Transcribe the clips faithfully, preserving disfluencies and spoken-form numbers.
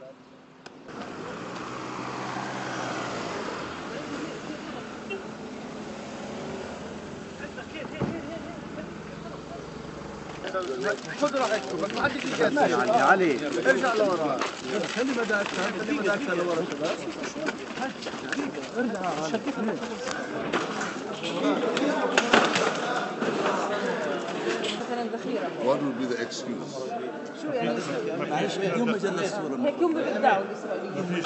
خذ راحتكم بس ما حد يجي يعني علي ارجع لورا خلي مدى اكثر خلي مدى اكثر لورا شباب ارجع مثلا ذخيره. What would be the excuse? شو يعني؟ معلش اليوم ما جانا الصوره هيك هم بيبدعوا الاسرائيليين.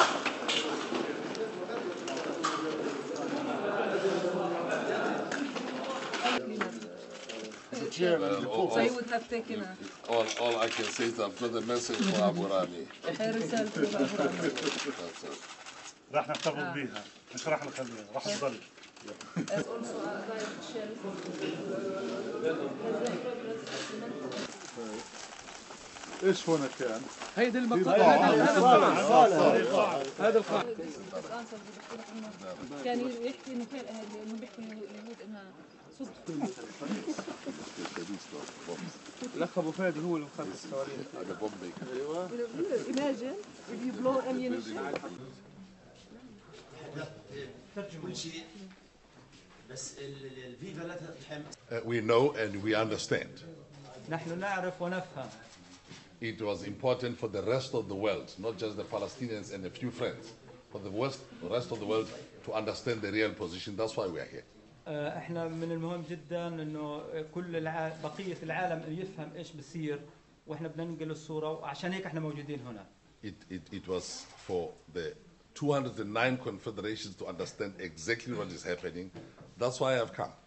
Well, all, So he would have taken a all, all I can say is I've got a message for Abu Rami. رسالة لأبو رامي. That's it. راح نحتفظ بيها مش راح نخليها راح تضل. ايش هون كان؟ هيدي المقطع هذا القاع هذا القاع كان يحكي انه كان انه بيحكوا اليهود انها صدفه. الاخ ابو فادي هو اللي مخلص الصواريخ. هذا بوم ميكر. ايوه. Imagine if you blow ammunition. كل شيء بس الفيفا لا تتحمل. We know and we understand. نحن نعرف ونفهم. It was important for the rest of the world, not just the Palestinians and a few friends, for the West, the rest of the world to understand the real position. That's why we are here. احنا من المهم جدا انه كل الع... بقيه العالم يفهم ايش بصير واحنا بدنا ننقل الصوره وعشان هيك احنا موجودين هنا. It, it, it was for the two hundred nine confederations to understand exactly what is happening. That's why I've come.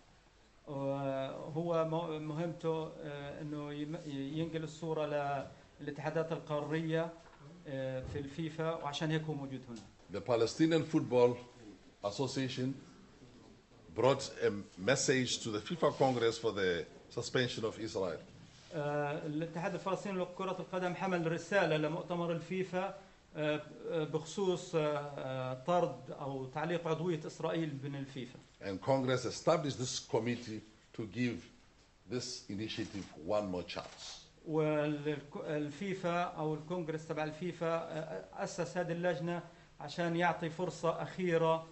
هو مهمته انه ينقل الصوره للاتحادات القاريه في الفيفا وعشان هيك هو موجود هنا. The Palestinian Football Association brought a message to the FIFA Congress for the suspension of Israel. الاتحاد الفلسطيني لكرة القدم حمل رسالة لمؤتمر الفيفا بخصوص طرد أو تعليق عضوية إسرائيل من الفيفا. And Congress established this committee to give this initiative one more chance. والفيفا أو الكونغرس تبع الفيفا أسس هذه اللجنة عشان يعطي فرصة أخيرة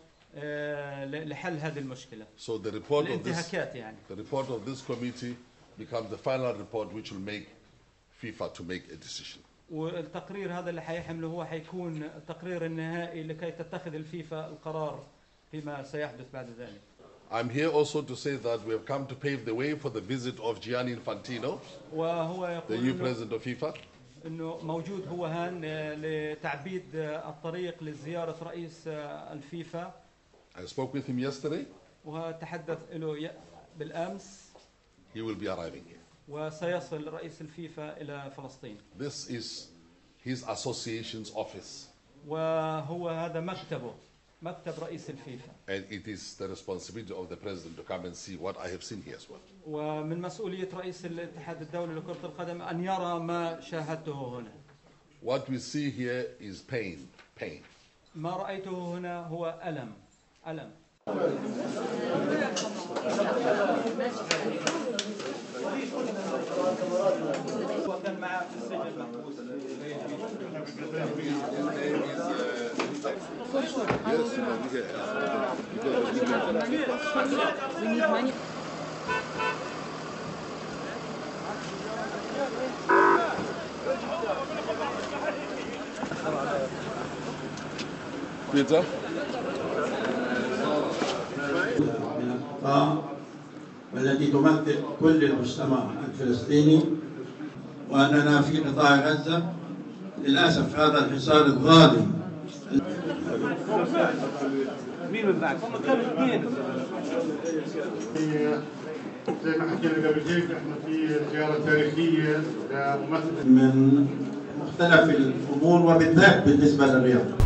لحل هذه المشكلة. So the report of this, يعني. the report of this committee becomes the final report which will make FIFA to make a decision. والتقرير هذا اللي حيحمله هو حيكون التقرير النهائي لكي تتخذ الفيفا القرار فيما سيحدث بعد ذلك. I'm here also to say that we have come to pave the way for the visit of Gianni Infantino, وهو the new president of FIFA. انه موجود هو هان لتعبيد الطريق لزيارة رئيس الفيفا. I spoke with him yesterday. وتحدث له بالأمس. He will be arriving here. وسيصل رئيس الفيفا إلى فلسطين. This is his association's office. وهو هذا مكتبه مكتب رئيس الفيفا. And it is the responsibility of the president to come and see what I have seen here as well. ومن مسؤولية رئيس الاتحاد الدولي لكرة القدم أن يرى ما شاهدته هنا. What we see here is pain, pain. ما رأيته هنا هو ألم، ألم. وكان معه في السجن محبوس. Peter? والتي تمثل كل المجتمع الفلسطيني وأننا في قطاع غزة للأسف هذا الحصار الظالم. مين من بعد؟ هم كانوا اثنين. زي ما حكينا قبل هيك احنا في زيارة تاريخية لممثل من مختلف الأمور وبالذات بالنسبة للرياضة.